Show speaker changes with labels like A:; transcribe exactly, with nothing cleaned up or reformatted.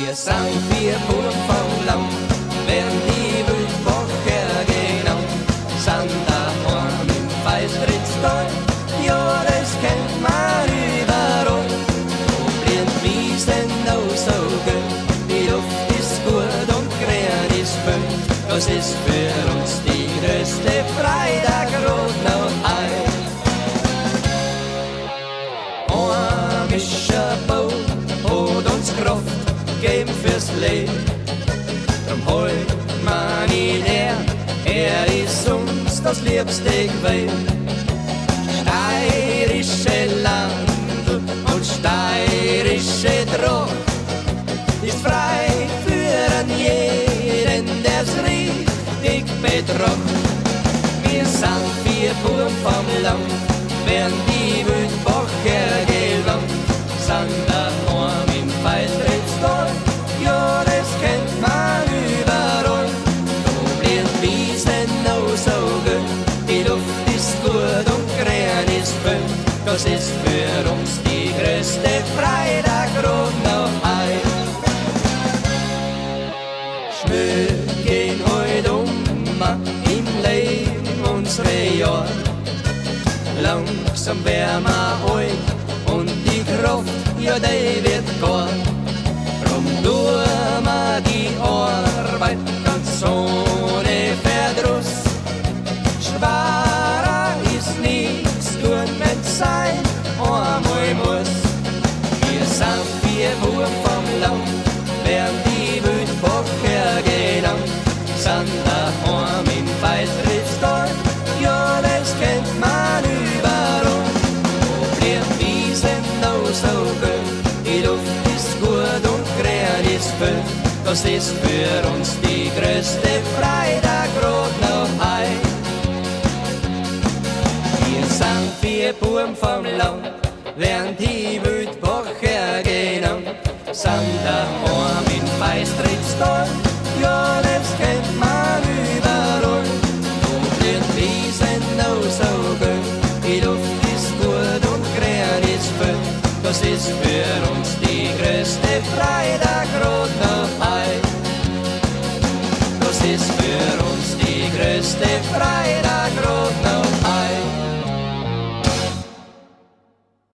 A: Wir sind vier Buam vom Land, während die Wildbacher genau sind daheim im Feistrittstal. Ja, das kennt man überall. Wo brennt Wiesen auch so gut, die Luft ist gut und grün ist bunt. Das ist für uns die größte Freude, grad noch ein. Ein Mischerbau hat uns Kraft geben fürs Leben. Drum holt man ihn her, er ist uns das liebste gewesen. Steirische Land und steirische Tracht ist frei für jeden, der's richtig betracht. Wir sind vier Buam vom Land, während die Wildbacher gelangt, sind daheim im Feistrittstal. Ja, das kennt man überall. Da brennt Wiesen auch so gut, die Luft ist gut und grün ist bunt. Das ist für uns die größte Freude, grad noch ein. Schnell gehen heut um im Leben unsere Jahre. Langsam werden wir alt und die Kraft, ja, die wird gar. Drum tun wir die Arbeit ganz ohne Verdruss. Schwerer ist nichts tun, wenn's sein einmal muss. Wir sind vier Buam vom Land, während die Wildbacher gelangt, sind daheim im Feistrittstal. Ja, das kennt man überall. Wo brennt Wiesen auch so gut, die Luft ist gut und grün ist bunt. Das ist für uns die größte Freude, grad noch ein. Wir sind vier Buam vom Land, während die Wildbacher genannt, sind daheim im Feistrittstal. Ja, das kennt man überall. Wo brennt Wiesen auch so gut, die Luft ist gut und grün ist bunt. Das ist für